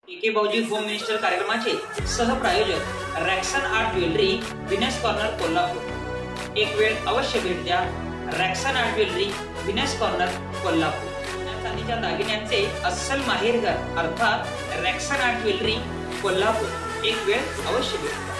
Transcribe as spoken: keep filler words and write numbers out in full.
के के भाऊजी home minister कार्यक्रमाचे सहप्रायोजक Raxon art jewellery Venus corner Kolhapur. एक वेळ अवश्य भेट द्या। Raxon art jewellery Venus corner Kolhapur. चांदीच्या दागिन्यांचे अस्सल माहेरघर अर्थात रॅक्सन आर्ट ज्वेलरी कोल्हापूर। एक वेळ अवश्य भेट द्या।